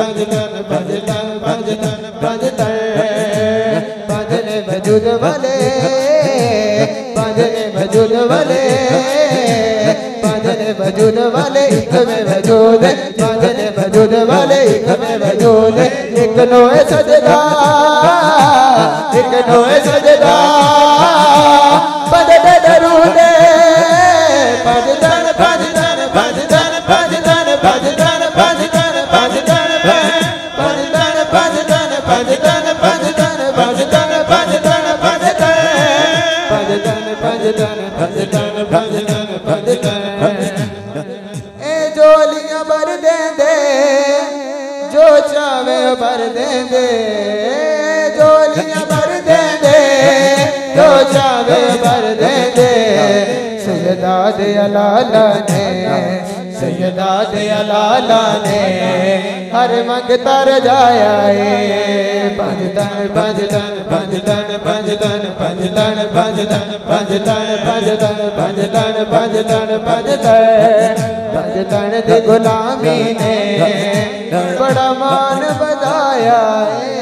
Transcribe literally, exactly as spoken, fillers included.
पंज तन पंज तन पंज तन पंज तन पंज ने वजूद वाले पंज ने वजूद वाले पंज ने वजूद वाले एक में वजूद पंज ने वजूद वाले एक में वजूद एक नोए सजदा एक नोए सजदा पंज दे दरूद पंज तन पंज तन पंज तन पंज तन पंज तन पंज तन पंज तन पंज तन पंज तन पंज तन पंज तन पंज तन पंज तन पंज तन पंज तन पंज तन पंज तन पंज तन पंज तन ए जोलियां भर दे दे जो चावे भर दे दे जोलियां भर दे दे जो चावे भर दे दे सैयदा दे लाला ने सैयदा दे लाला ने हर मंगता रजाया ए पंज तन पंज तन पंज तन पंज तन पंज तन पंज तन पंज तन पंज तन पंज तन पंज तन पंज तन पंज तन दे गुलामी ने बड़ा मान बधाया ए